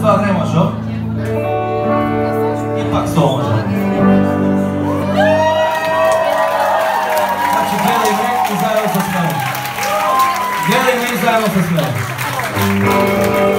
това ре мажор и пак сол мажор. Значи гледай ме и заедно с мен. Гледай ме и заедно с мен.